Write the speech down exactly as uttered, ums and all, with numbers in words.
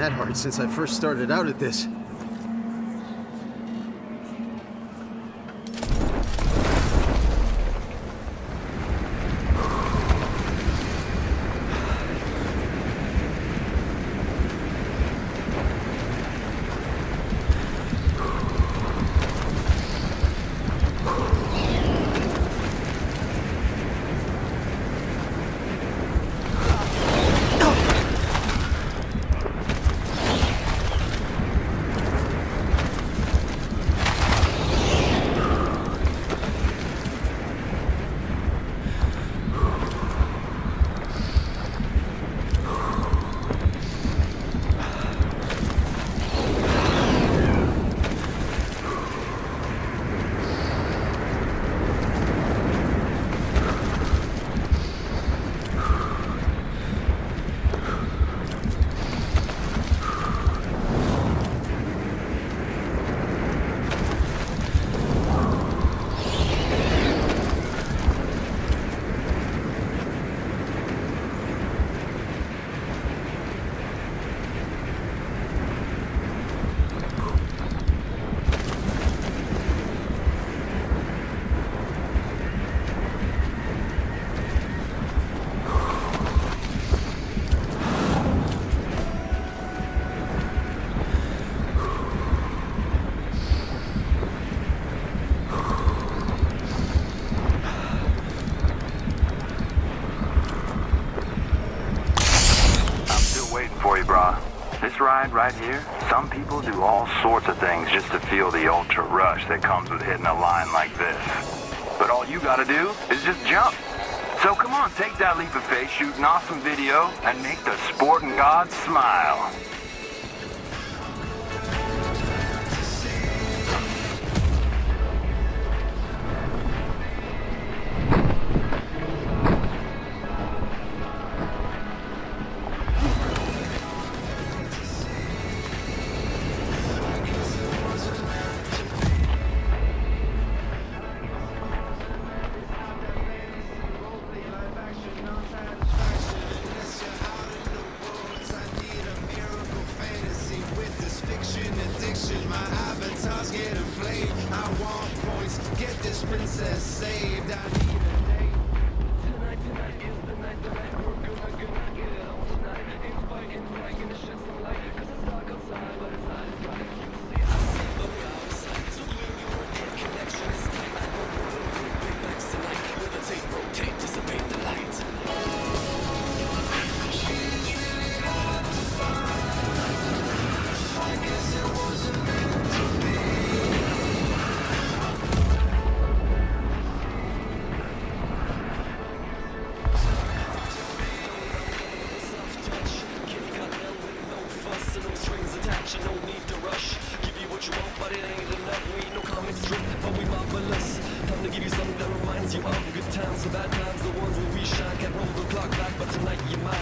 that hard since I first started out at this. Ride right here, some people do all sorts of things just to feel the ultra rush that comes with hitting a line like this. But all you gotta do is just jump. So come on, take that leap of faith, shoot an awesome video, and make the sporting gods smile. Princess saved. I need a day. Tonight, tonight is the night that I we're gonna, gonna get it on tonight. It's fighting, fight, gonna shed some light. Cause it's dark outside, but it's not as bright. You see, I see the way outside. So clearly we're in connection. It's tight. I don't want to bring big backs tonight. Levitate, rotate, dissipate the light. I guess it wasn't meant to be. No need to rush. Give you what you want, but it ain't enough. We ain't no comic strip, but we marvelous. Time to give you something that reminds you of good times, so bad times, the ones where we shine. Can't roll the clock back, but tonight you're mine.